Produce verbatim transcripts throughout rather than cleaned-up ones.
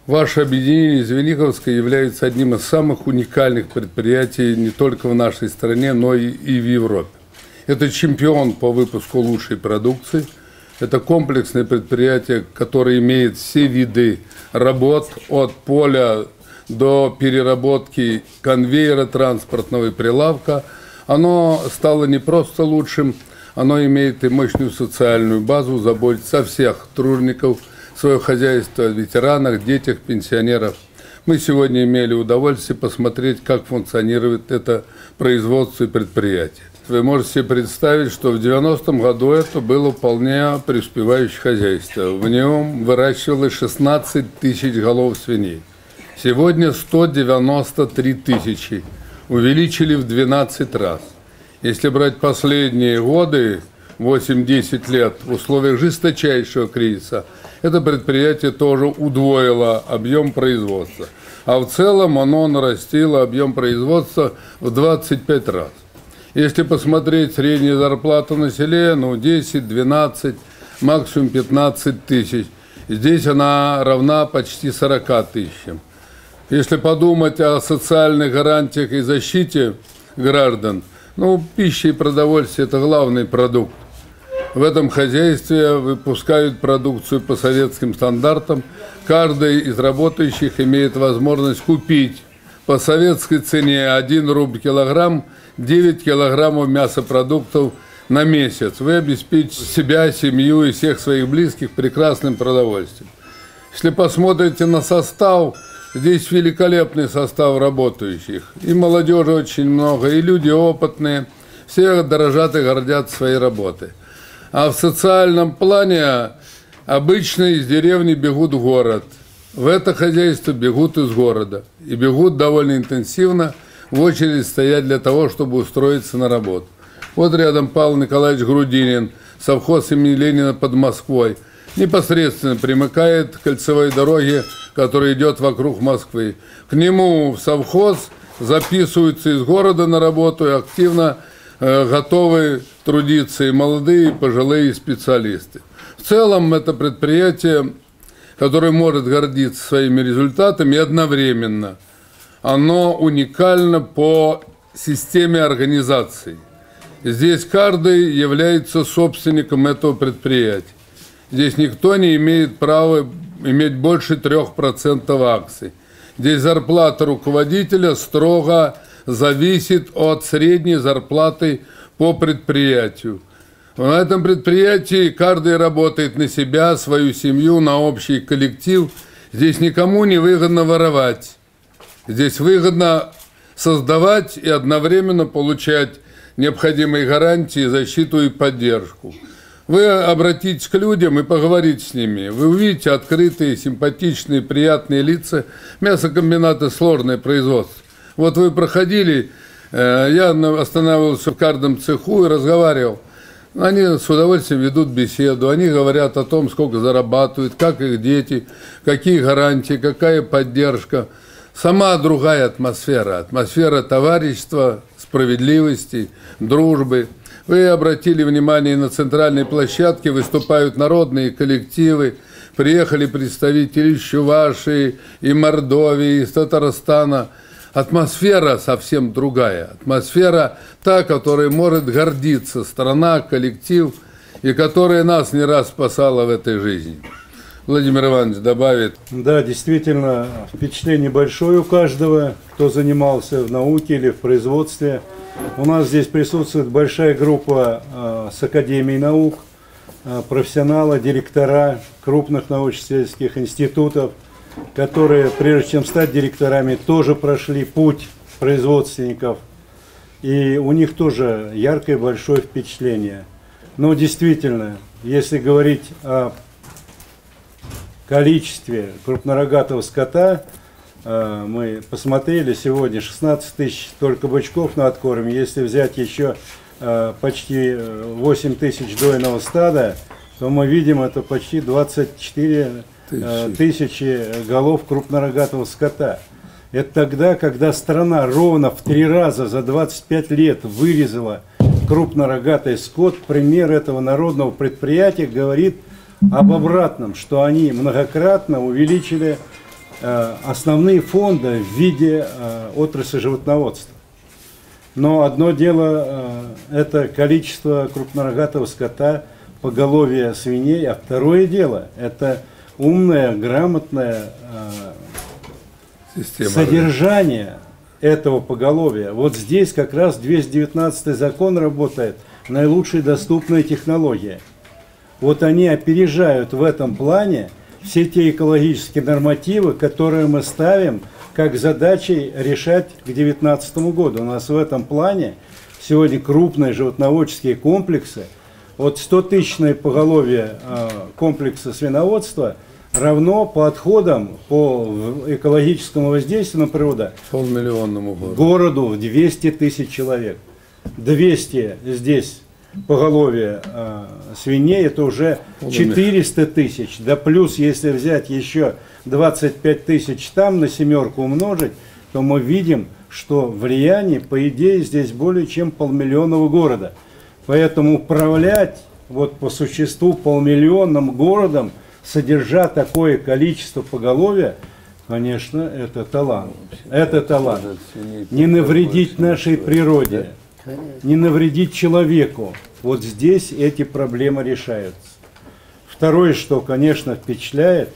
Ваше объединение Звениговское является одним из самых уникальных предприятий не только в нашей стране, но и в Европе. Это чемпион по выпуску лучшей продукции. Это комплексное предприятие, которое имеет все виды работ от поля до переработки конвейера транспортного и прилавка. Оно стало не просто лучшим, оно имеет и мощную социальную базу, заботится о всех тружеников, свое хозяйство, ветеранах, детях, пенсионеров. Мы сегодня имели удовольствие посмотреть, как функционирует это производство и предприятие. Вы можете себе представить, что в девяностом году это было вполне преуспевающее хозяйство. В нем выращивалось шестнадцать тысяч голов свиней. Сегодня сто девяносто три тысячи. Увеличили в двенадцать раз. Если брать последние годы, восемь-десять лет, в условиях жесточайшего кризиса, это предприятие тоже удвоило объем производства. А в целом оно нарастило объем производства в двадцать пять раз. Если посмотреть среднюю зарплату на селе, ну десять-двенадцать, максимум пятнадцать тысяч. Здесь она равна почти сорока тысячам. Если подумать о социальных гарантиях и защите граждан, ну, пища и продовольствие – это главный продукт. В этом хозяйстве выпускают продукцию по советским стандартам. Каждый из работающих имеет возможность купить по советской цене один рубль килограмм, девять килограммов мясопродуктов на месяц. Вы обеспечите себя, семью и всех своих близких прекрасным продовольствием. Если посмотрите на состав, здесь великолепный состав работающих. И молодежи очень много, и люди опытные. Все дорожат и гордят своей работой. А в социальном плане обычно из деревни бегут в город. В это хозяйство бегут из города. И бегут довольно интенсивно, в очередь стоять для того, чтобы устроиться на работу. Вот рядом Павел Николаевич Грудинин, совхоз имени Ленина под Москвой. Непосредственно примыкает к кольцевой дороге, которая идет вокруг Москвы. К нему в совхоз записываются из города на работу и активно э, готовы трудиться и молодые, и пожилые специалисты. В целом это предприятие, которое может гордиться своими результатами, и одновременно оно уникально по системе организации. Здесь каждый является собственником этого предприятия. Здесь никто не имеет права иметь больше трех процентов акций. Здесь зарплата руководителя строго зависит от средней зарплаты по предприятию. На этом предприятии каждый работает на себя, свою семью, на общий коллектив. Здесь никому не выгодно воровать. Здесь выгодно создавать и одновременно получать необходимые гарантии, защиту и поддержку. Вы обратитесь к людям и поговорите с ними. Вы увидите открытые, симпатичные, приятные лица. Мясокомбинаты – сложное производство. Вот вы проходили, я останавливался в каждом цеху и разговаривал. Они с удовольствием ведут беседу, они говорят о том, сколько зарабатывают, как их дети, какие гарантии, какая поддержка. Сама другая атмосфера, атмосфера товарищества, справедливости, дружбы. Вы обратили внимание, на центральной площадке выступают народные коллективы, приехали представители из Чувашии, и Мордовии, из Татарстана. Атмосфера совсем другая, атмосфера та, которой может гордиться страна, коллектив, и которая нас не раз спасала в этой жизни. Владимир Иванович добавит. Да, действительно, впечатление большое у каждого, кто занимался в науке или в производстве. У нас здесь присутствует большая группа э, с Академией наук, э, профессионалы, директора крупных научно-исследовательских институтов, которые, прежде чем стать директорами, тоже прошли путь производственников. И у них тоже яркое большое впечатление. Но действительно, если говорить о количестве крупнорогатого скота, мы посмотрели сегодня шестнадцать тысяч только бычков на откорме. Если взять еще почти восемь тысяч дойного стада, то мы видим это почти двадцать четыре тысячи голов крупнорогатого скота. Это тогда, когда страна ровно в три раза за двадцать пять лет вырезала крупнорогатый скот. Пример этого народного предприятия говорит об обратном, что они многократно увеличили э, основные фонды в виде э, отрасли животноводства. Но одно дело э, это количество крупнорогатого скота, поголовье свиней, а второе дело это умное, грамотное э, содержание этого поголовья. Вот здесь как раз двести девятнадцатый закон работает, наилучшая доступная технология. Вот они опережают в этом плане все те экологические нормативы, которые мы ставим как задачей решать к две тысячи девятнадцатому году. У нас в этом плане сегодня крупные животноводческие комплексы, вот сто-тысячное поголовье э, комплекса свиноводства равно по отходам, по экологическому воздействию на природу полмиллионному городу, городу в двести тысяч человек. двести здесь поголовье э, свиней, это уже четыреста тысяч. Да плюс, если взять еще двадцать пять тысяч там на семерку умножить, то мы видим, что влияние, по идее, здесь более чем полмиллионного города. Поэтому управлять вот по существу полмиллионным городом, содержа такое количество поголовья, конечно, это талант. Это талант. Не навредить нашей природе, не навредить человеку. Вот здесь эти проблемы решаются. Второе, что, конечно, впечатляет,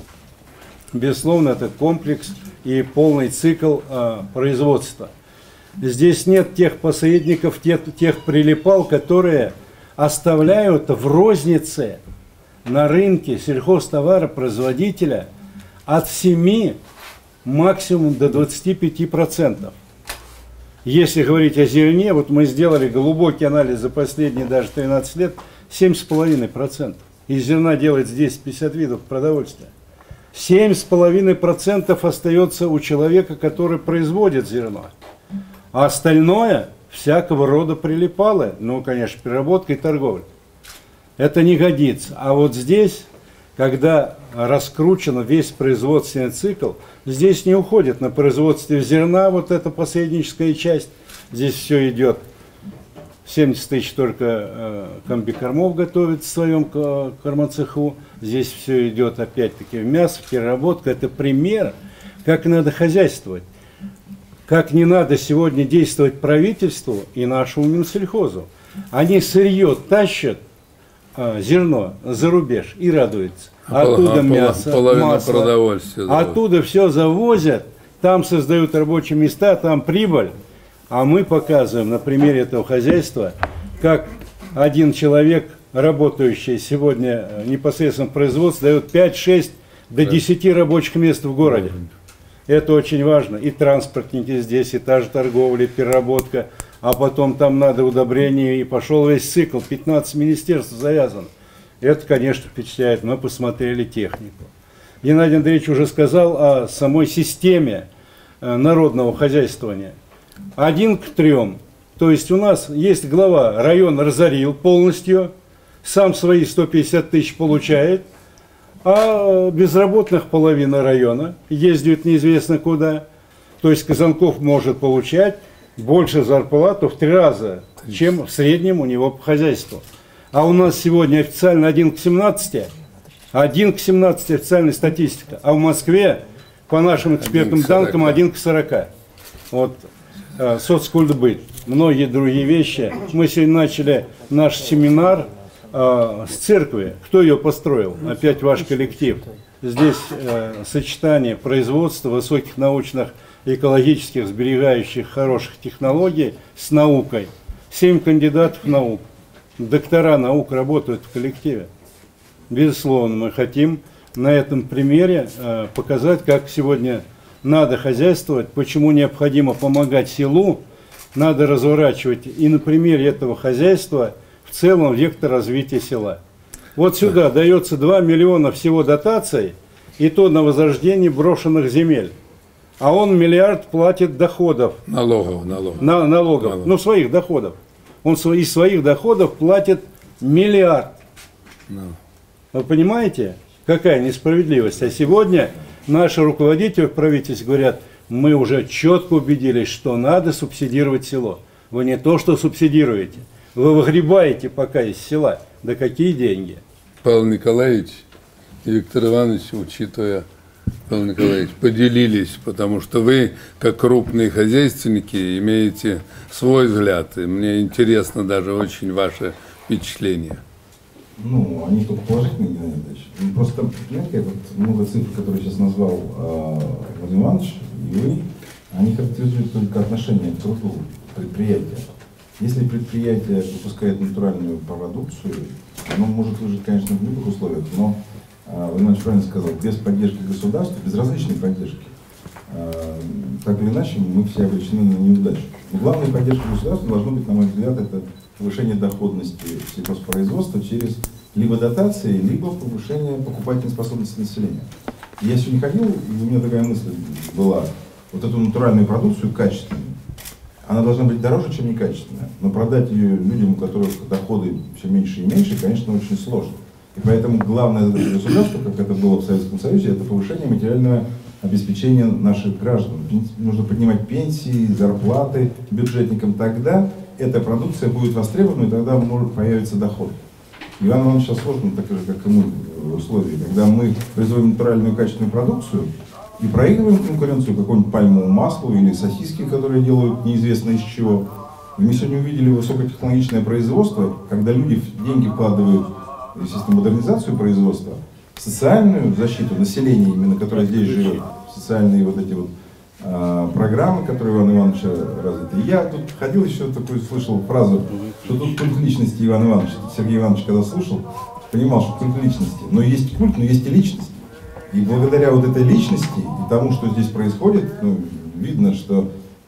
безусловно, это комплекс и полный цикл а, производства. Здесь нет тех посредников, тех, тех прилипал, которые оставляют в рознице на рынке сельхозтоваропроизводителя от семи максимум до двадцати пяти процентов. Если говорить о зерне, вот мы сделали глубокий анализ за последние даже тринадцать лет, семь с половиной процентов. Из зерна делается десять-пятьдесят видов продовольствия. семь с половиной процентов остается у человека, который производит зерно. А остальное всякого рода прилипало, ну, конечно, переработка и торговля. Это не годится. А вот здесь, когда раскручен весь производственный цикл, здесь не уходит на производстве зерна, вот эта посредническая часть, здесь все идет. семьдесят тысяч только э, комбикормов готовит в своем кормоцеху, здесь все идет опять-таки в мясо, в переработку. Это пример, как надо хозяйствовать. Как не надо сегодня действовать правительству и нашему Минсельхозу. Они сырье тащат, а, зерно за рубеж и радуются. Оттуда а, мясо, масло, продовольствия, да. Оттуда все завозят, там создают рабочие места, там прибыль. А мы показываем на примере этого хозяйства, как один человек, работающий сегодня непосредственно в производстве, дает пять-шесть до десяти рабочих мест в городе. Это очень важно. И транспортники здесь, и та же торговля, и переработка. А потом там надо удобрение, и пошел весь цикл. пятнадцать министерств завязано. Это, конечно, впечатляет. Мы посмотрели технику. Геннадий Андреевич уже сказал о самой системе народного хозяйствования. Один к трем. То есть у нас есть глава, район разорил полностью, сам свои сто пятьдесят тысяч получает, а безработных половина района ездит неизвестно куда. То есть Казанков может получать больше зарплату в три раза, чем в среднем у него по хозяйству. А у нас сегодня официально один к семнадцати, один к семнадцати официальная статистика, а в Москве, по нашим экспертным данным, один к сорока. Вот э, соцкультбыт, многие другие вещи. Мы сегодня начали наш семинар э, с церкви. Кто ее построил? Опять ваш коллектив. Здесь э, сочетание производства, высоких научных, экологических, сберегающих, хороших технологий с наукой. Семь кандидатов наук, доктора наук работают в коллективе. Безусловно, мы хотим на этом примере э, показать, как сегодня надо хозяйствовать, почему необходимо помогать селу, надо разворачивать и на примере этого хозяйства в целом вектор развития села. Вот сюда дается два миллиона всего дотаций, и то на возрождение брошенных земель. А он миллиард платит доходов. Налогов, налогов. На, налогов, налогов. Ну, своих доходов. Он из своих доходов платит миллиард. No. Вы понимаете, какая несправедливость? А сегодня наши руководители в правительстве говорят, мы уже четко убедились, что надо субсидировать село. Вы не то, что субсидируете, вы выгребаете пока из села. Да какие деньги? Павел Николаевич и Виктор Иванович, учитывая Павел Николаевич, поделились, потому что вы, как крупные хозяйственники, имеете свой взгляд. И мне интересно даже очень ваше впечатление. Ну, они только положительные, Геннадий Ильич. Ну, просто, понимаете, вот много цифр, которые сейчас назвал э, Владимир Иванович и вы, они характеризуют только отношение к труду предприятия. Если предприятие выпускает натуральную продукцию, оно может выжить, конечно, в любых условиях, но, э, Владимир Иванович правильно сказал, без поддержки государства, без различной поддержки, э, так или иначе, мы все обречены на неудачу. Но главная поддержка государства должна быть, на мой взгляд, это повышение доходности сельхозпроизводства через либо дотации, либо повышение покупательной способности населения. Я сегодня ходил, и у меня такая мысль была, вот эту натуральную продукцию качественную, она должна быть дороже, чем некачественная, но продать ее людям, у которых доходы все меньше и меньше, конечно, очень сложно. И поэтому главное задача государства, как это было в Советском Союзе, это повышение материального обеспечения наших граждан. Нужно поднимать пенсии, зарплаты бюджетникам, тогда эта продукция будет востребована, и тогда может появиться доход. Иван Иванович сейчас сложно, так же, как и мы, условия, когда мы производим натуральную качественную продукцию и проигрываем конкуренцию какому-нибудь пальмовому маслу или сосиски, которые делают неизвестно из чего. И мы сегодня увидели высокотехнологичное производство, когда люди деньги вкладывают, естественно, в модернизацию производства, в социальную защиту населения, именно которое здесь живет, социальные вот эти вот программы, которые Иван Ивановича развиты. Я тут ходил еще такую, слышал фразу, что тут культ личности Ивана Ивановича. Сергей Иванович, когда слушал, понимал, что культ личности. Но есть культ, но есть и личность. И благодаря вот этой личности и тому, что здесь происходит, ну, видно, что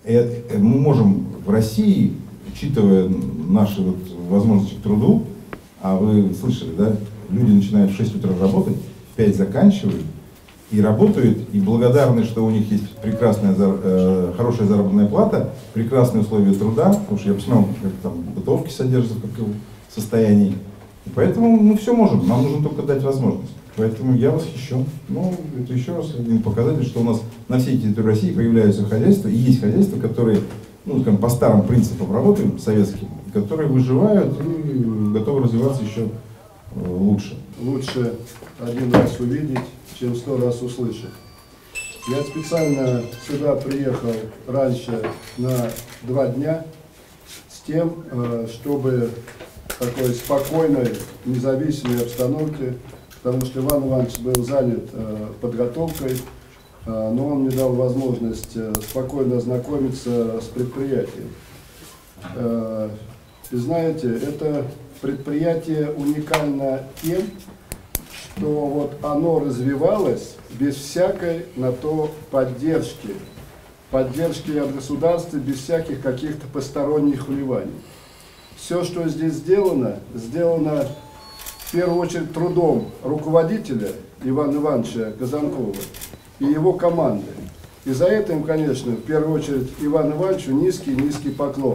мы можем в России, учитывая наши вот возможности к труду, а вы слышали, да, люди начинают в шесть утра работать, в пять заканчивают, и работают, и благодарны, что у них есть прекрасная, э, хорошая заработная плата, прекрасные условия труда, потому что я посмотрел, как там бытовки содержатся, в каком состоянии. И поэтому мы все можем, нам нужно только дать возможность. Поэтому я восхищен. Ну, это еще раз один показатель, что у нас на всей территории России появляются хозяйства, и есть хозяйства, которые, ну, скажем, по старым принципам работаем, советским, которые выживают и готовы развиваться еще лучше. Лучше один раз увидеть, чем сто раз услышать. Я специально сюда приехал раньше на два дня с тем, чтобы в такой спокойной, независимой обстановке, потому что Иван Иванович был занят подготовкой, но он мне дал возможность спокойно ознакомиться с предприятием. И знаете, это предприятие уникально тем, что вот оно развивалось без всякой на то поддержки, поддержки от государства, без всяких каких-то посторонних вливаний. Все, что здесь сделано, сделано в первую очередь трудом руководителя Ивана Ивановича Казанкова и его команды. И за это им, конечно, в первую очередь Ивану Ивановичу низкий-низкий поклон.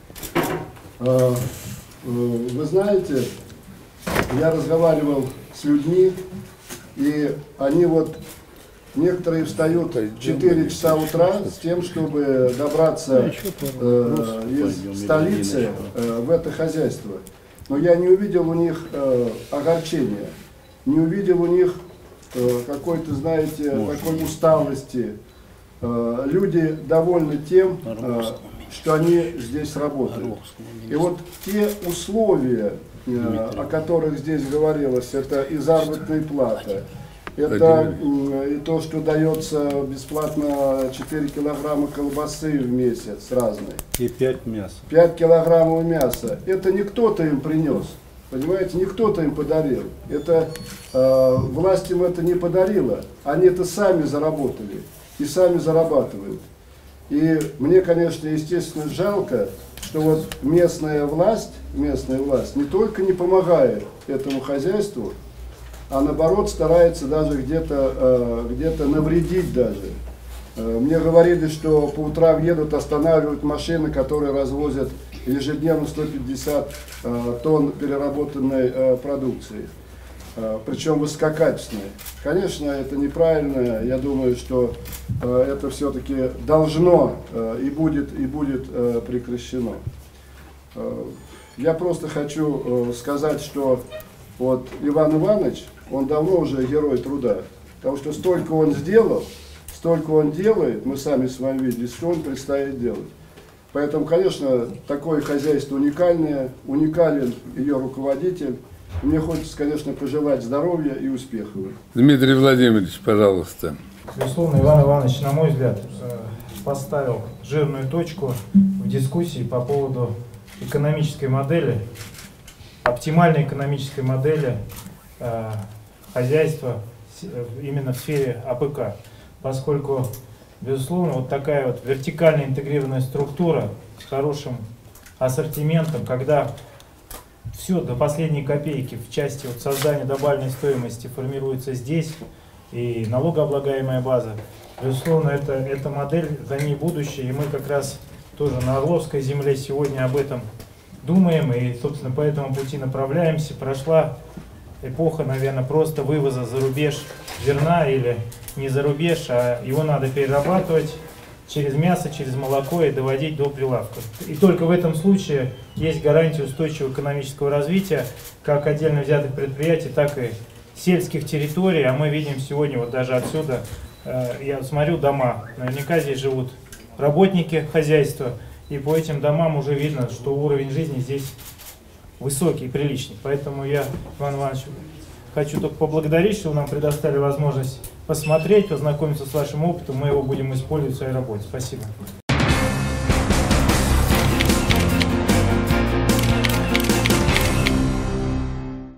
Вы знаете, я разговаривал с людьми, и они вот, некоторые встают в четыре часа утра с тем, чтобы добраться э, из столицы э, в это хозяйство. Но я не увидел у них э, огорчения, не увидел у них э, какой-то, знаете, такой усталости. Э, люди довольны тем, э, что они здесь работают. И вот те условия, о которых здесь говорилось, это и заработная плата, это и то, что дается бесплатно четыре килограмма колбасы в месяц разной. И пять мяса. пять килограммов мяса. Это не кто-то им принес. Понимаете, не кто-то им подарил. Это э, власть им это не подарила. Они это сами заработали и сами зарабатывают. И мне, конечно, естественно, жалко, что вот местная власть, местная власть не только не помогает этому хозяйству, а наоборот старается даже где-то э, где-то навредить даже. Э, мне говорили, что по утрам едут, останавливают машины, которые развозят ежедневно сто пятьдесят э, тонн переработанной э, продукции. Причем высококачественные. Конечно, это неправильно. Я думаю, что э, это все-таки должно э, и будет, и будет э, прекращено. Э, я просто хочу э, сказать, что вот Иван Иванович, он давно уже герой труда. Потому что столько он сделал, столько он делает, мы сами с вами видели, что он предстоит делать. Поэтому, конечно, такое хозяйство уникальное, уникален ее руководитель. Мне хочется, конечно, пожелать здоровья и успехов. Дмитрий Владимирович, пожалуйста. Безусловно, Иван Иванович, на мой взгляд, поставил жирную точку в дискуссии по поводу экономической модели, оптимальной экономической модели э, хозяйства именно в сфере А П К, поскольку, безусловно, вот такая вот вертикально интегрированная структура с хорошим ассортиментом, когда все до последней копейки в части вот создания добавленной стоимости формируется здесь, и налогооблагаемая база, безусловно, это, эта модель, за ней будущее, и мы как раз тоже на Орловской земле сегодня об этом думаем, и, собственно, по этому пути направляемся. Прошла эпоха, наверное, просто вывоза за рубеж зерна, или не за рубеж, а его надо перерабатывать через мясо, через молоко и доводить до прилавка. И только в этом случае есть гарантия устойчивого экономического развития как отдельно взятых предприятий, так и сельских территорий. А мы видим сегодня, вот даже отсюда, э, я смотрю дома, наверняка здесь живут работники хозяйства, и по этим домам уже видно, что уровень жизни здесь высокий и приличный. Поэтому я, Иван Иванович, хочу только поблагодарить, что вы нам предоставили возможность посмотреть, познакомиться с вашим опытом, мы его будем использовать в своей работе. Спасибо.